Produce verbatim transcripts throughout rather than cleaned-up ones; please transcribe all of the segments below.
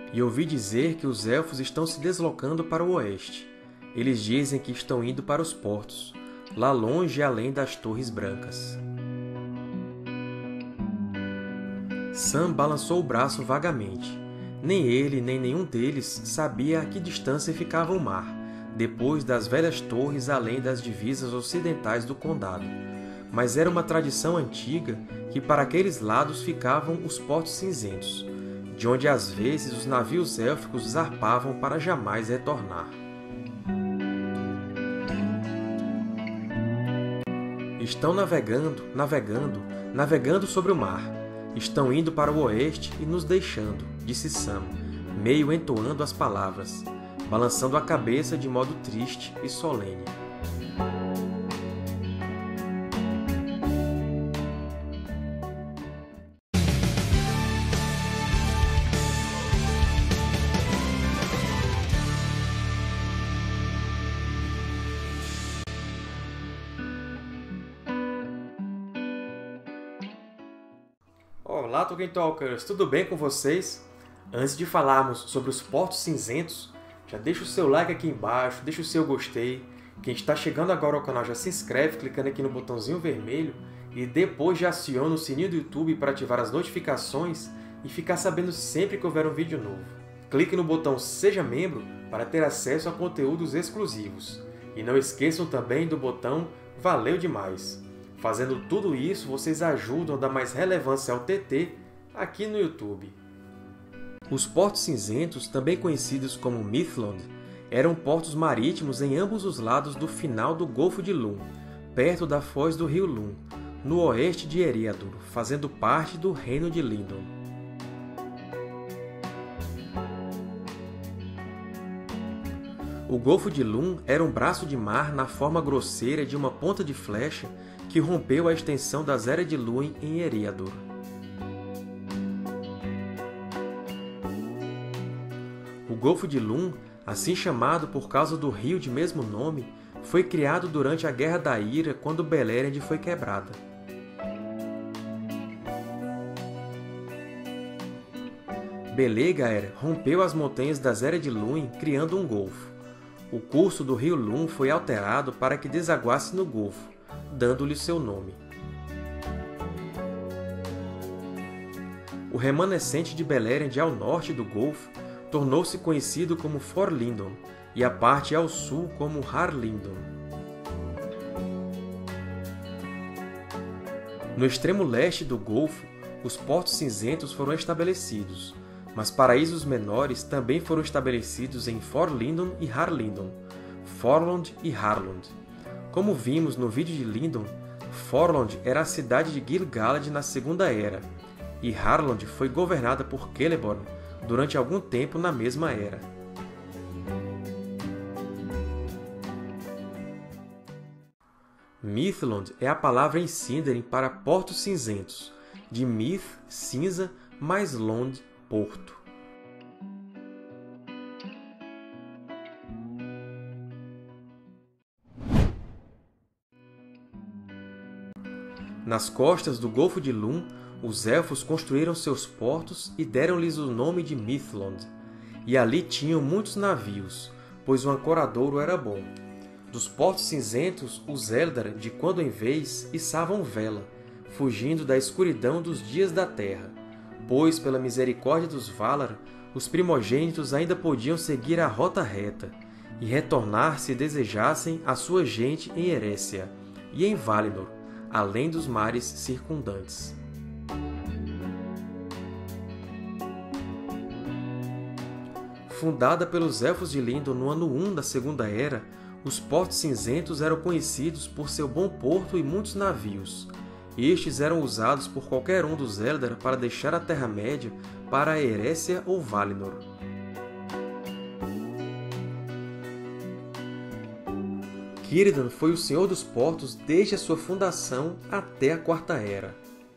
e ouvi dizer que os Elfos estão se deslocando para o oeste. Eles dizem que estão indo para os portos, lá longe além das Torres Brancas. Sam balançou o braço vagamente. Nem ele, nem nenhum deles sabia a que distância ficava o mar, depois das velhas torres além das divisas ocidentais do condado. Mas era uma tradição antiga que para aqueles lados ficavam os Portos Cinzentos, de onde às vezes os navios élficos zarpavam para jamais retornar. Estão navegando, navegando, navegando sobre o mar. Estão indo para o oeste e nos deixando, disse Sam, meio entoando as palavras, balançando a cabeça de modo triste e solene. Olá, Tolkien Talkers! Tudo bem com vocês? Antes de falarmos sobre os Portos Cinzentos, já deixa o seu like aqui embaixo, deixa o seu gostei. Quem está chegando agora ao canal já se inscreve clicando aqui no botãozinho vermelho e depois já aciona o sininho do YouTube para ativar as notificações e ficar sabendo sempre que houver um vídeo novo. Clique no botão Seja Membro para ter acesso a conteúdos exclusivos. E não esqueçam também do botão Valeu Demais! Fazendo tudo isso, vocês ajudam a dar mais relevância ao T T aqui no YouTube. Os Portos Cinzentos, também conhecidos como Mithlond, eram portos marítimos em ambos os lados do final do Golfo de Lhûn, perto da foz do rio Lhûn, no oeste de Eriador, fazendo parte do Reino de Lindon. O Golfo de Lhûn era um braço de mar na forma grosseira de uma ponta de flecha que rompeu a extensão das Eras de Lúin em Eriador. O Golfo de Lhûn, assim chamado por causa do rio de mesmo nome, foi criado durante a Guerra da Ira, quando Beleriand foi quebrada. Belegaer rompeu as montanhas das Eras de Lúin, criando um golfo. O curso do rio Lhûn foi alterado para que desaguasse no golfo, dando-lhe seu nome. O remanescente de Beleriand ao norte do Golfo tornou-se conhecido como Forlindon, e a parte ao sul como Harlindon. No extremo leste do Golfo, os Portos Cinzentos foram estabelecidos, mas paraísos menores também foram estabelecidos em Forlindon e Harlindon, Forlond e Harlond. Como vimos no vídeo de Lindon, Forlond era a cidade de Gil-galad na Segunda Era, e Harlond foi governada por Celeborn durante algum tempo na mesma era. Mithlond é a palavra em Sindarin para Portos Cinzentos, de Mith, cinza, mais Lond, porto. Nas costas do Golfo de Lhûn, os Elfos construíram seus portos e deram-lhes o nome de Mithlond. E ali tinham muitos navios, pois o ancoradouro era bom. Dos Portos Cinzentos, os Eldar, de quando em vez, içavam vela, fugindo da escuridão dos dias da Terra, pois, pela misericórdia dos Valar, os primogênitos ainda podiam seguir a rota reta e retornar, se desejassem, à sua gente em Erécia e em Valinor, além dos mares circundantes. Fundada pelos Elfos de Lindon no ano um da Segunda Era, os Portos Cinzentos eram conhecidos por seu bom porto e muitos navios. Estes eram usados por qualquer um dos Eldar para deixar a Terra-média para a Erécia ou Valinor. Círdan foi o Senhor dos Portos desde a sua fundação até a Quarta Era.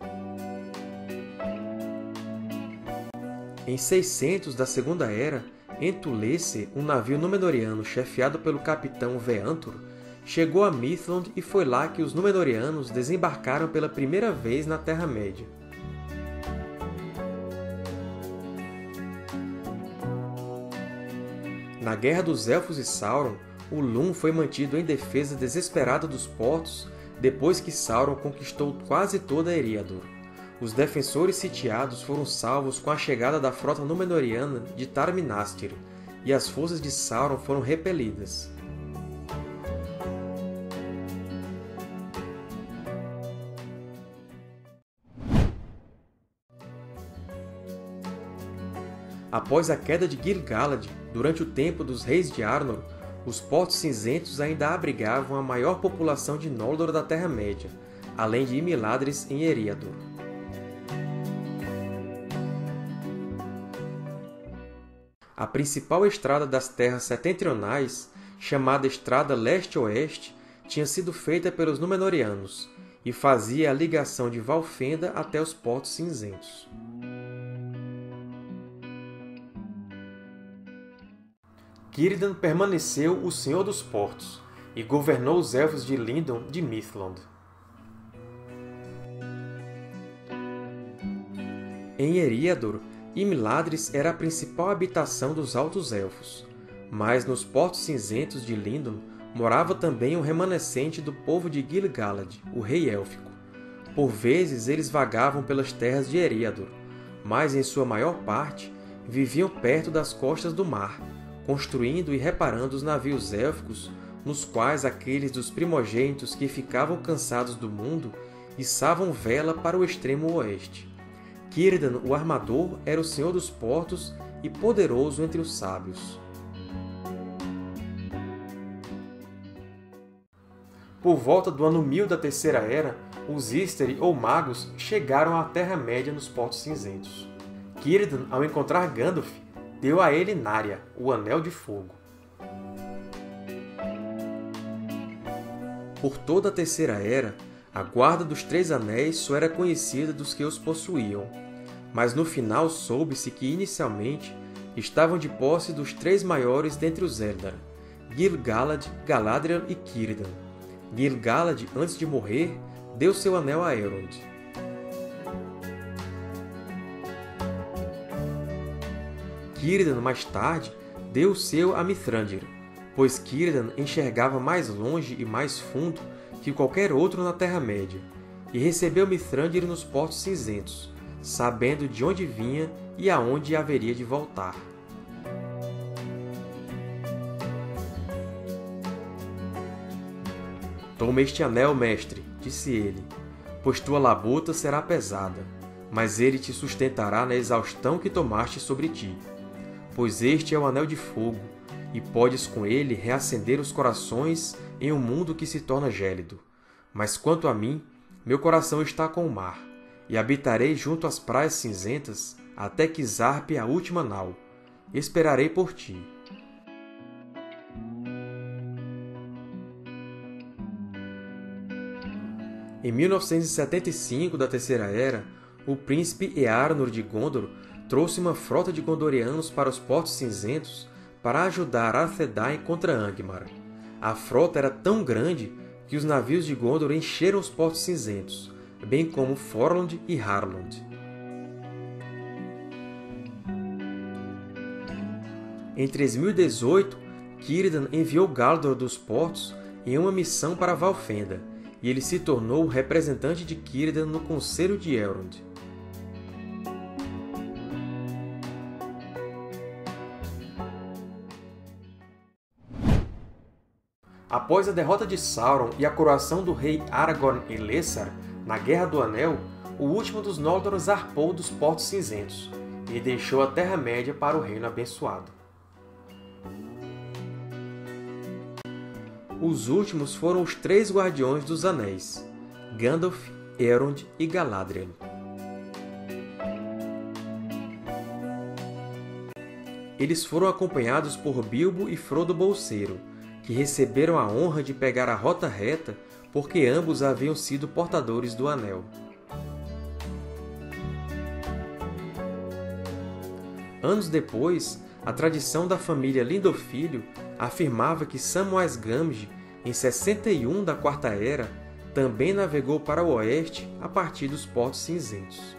Em seiscentos da Segunda Era, Entulece, um navio Númenóreano chefiado pelo capitão Veantor, chegou a Mithlond e foi lá que os Númenóreanos desembarcaram pela primeira vez na Terra-média. Na Guerra dos Elfos e Sauron, o Lúm foi mantido em defesa desesperada dos portos depois que Sauron conquistou quase toda Eriador. Os defensores sitiados foram salvos com a chegada da frota Númenóreana de Tar-Minastir, e as forças de Sauron foram repelidas. Após a queda de Gil-galad, durante o tempo dos Reis de Arnor, os Portos Cinzentos ainda abrigavam a maior população de Noldor da Terra-média, além de Imladris em Eriador. A principal estrada das Terras Setentrionais, chamada Estrada Leste-Oeste, tinha sido feita pelos Númenóreanos e fazia a ligação de Valfenda até os Portos Cinzentos. Círdan permaneceu o Senhor dos Portos e governou os Elfos de Lindon de Mithlond. Em Eriador, Imladris era a principal habitação dos Altos Elfos, mas nos Portos Cinzentos de Lindon morava também um remanescente do povo de Gil-galad, o Rei Élfico. Por vezes eles vagavam pelas terras de Eriador, mas em sua maior parte viviam perto das costas do mar, construindo e reparando os navios élficos, nos quais aqueles dos primogênitos que ficavam cansados do mundo içavam vela para o extremo oeste. Círdan, o Armador, era o Senhor dos Portos e poderoso entre os sábios. Por volta do ano mil da Terceira Era, os Istari, ou Magos, chegaram à Terra-média nos Portos Cinzentos. Círdan, ao encontrar Gandalf, deu a ele Narya, o Anel de Fogo. Por toda a Terceira Era, a Guarda dos Três Anéis só era conhecida dos que os possuíam, mas no final soube-se que, inicialmente, estavam de posse dos três maiores dentre os Eldar, Gil-galad, Galadriel e Círdan. Gil-galad, antes de morrer, deu seu anel a Elrond. Círdan, mais tarde, deu o seu a Mithrandir, pois Círdan enxergava mais longe e mais fundo que qualquer outro na Terra-média, e recebeu Mithrandir nos Portos Cinzentos, sabendo de onde vinha e aonde haveria de voltar. Toma este anel, mestre, disse ele, pois tua labuta será pesada, mas ele te sustentará na exaustão que tomaste sobre ti. Pois este é o Anel de Fogo, e podes com ele reacender os corações em um mundo que se torna gélido. Mas quanto a mim, meu coração está com o mar, e habitarei junto às praias cinzentas até que zarpe a última nau. Esperarei por ti. Em mil novecentos e setenta e cinco da Terceira Era, o príncipe Earnur de Gondor trouxe uma frota de Gondorianos para os Portos Cinzentos para ajudar Arthedain contra Angmar. A frota era tão grande que os navios de Gondor encheram os Portos Cinzentos, bem como Forlond e Harlond. Em três mil e dezoito, Círdan enviou Galdor dos Portos em uma missão para Valfenda, e ele se tornou o representante de Círdan no Conselho de Elrond. Após a derrota de Sauron e a coroação do rei Aragorn Elessar na Guerra do Anel, o último dos Noldor zarpou dos Portos Cinzentos e deixou a Terra-média para o Reino Abençoado. Os últimos foram os três Guardiões dos Anéis, Gandalf, Elrond e Galadriel. Eles foram acompanhados por Bilbo e Frodo Bolseiro, que receberam a honra de pegar a Rota Reta porque ambos haviam sido portadores do Anel. Anos depois, a tradição da família Lindolfilho afirmava que Samwise Gamgee, em sessenta e um da Quarta Era, também navegou para o oeste a partir dos Portos Cinzentos.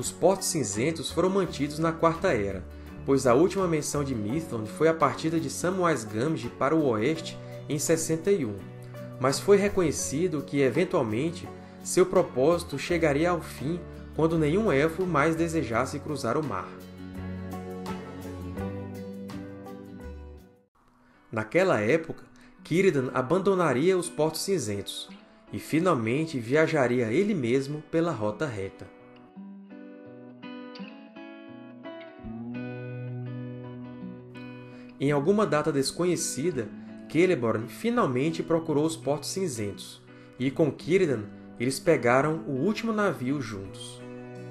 Os Portos Cinzentos foram mantidos na Quarta Era, pois a última menção de Mithron foi a partida de Samwise Gamgee para o Oeste em sessenta e um, mas foi reconhecido que, eventualmente, seu propósito chegaria ao fim quando nenhum Elfo mais desejasse cruzar o mar. Naquela época, Círdan abandonaria os Portos Cinzentos e, finalmente, viajaria ele mesmo pela Rota Reta. Em alguma data desconhecida, Celeborn finalmente procurou os Portos Cinzentos, e com Círdan eles pegaram o último navio juntos.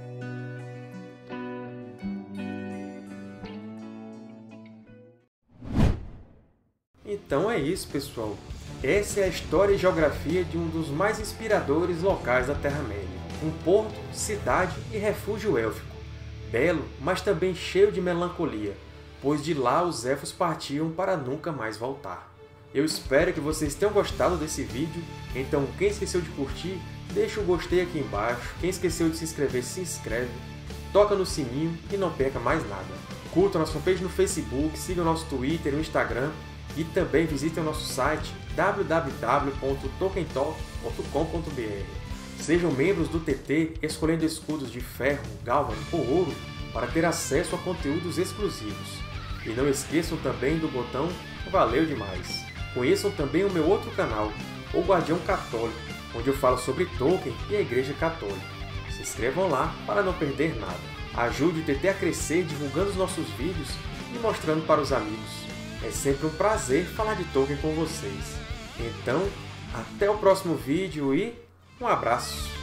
Então é isso, pessoal! Essa é a história e geografia de um dos mais inspiradores locais da Terra-média. Um porto, cidade e refúgio élfico. Belo, mas também cheio de melancolia, pois de lá os Elfos partiam para nunca mais voltar. Eu espero que vocês tenham gostado desse vídeo, então quem esqueceu de curtir, deixa o gostei aqui embaixo, quem esqueceu de se inscrever, se inscreve, toca no sininho e não perca mais nada. Curta nossa fanpage no Facebook, siga o nosso Twitter e o Instagram, e também visitem o nosso site w w w ponto tolkien talk ponto com ponto b r. Sejam membros do T T escolhendo escudos de ferro, galvan ou ouro para ter acesso a conteúdos exclusivos. E não esqueçam também do botão Valeu Demais! Conheçam também o meu outro canal, O Guardião Católico, onde eu falo sobre Tolkien e a Igreja Católica. Se inscrevam lá para não perder nada. Ajude o T T a crescer divulgando os nossos vídeos e mostrando para os amigos. É sempre um prazer falar de Tolkien com vocês. Então, até o próximo vídeo e um abraço!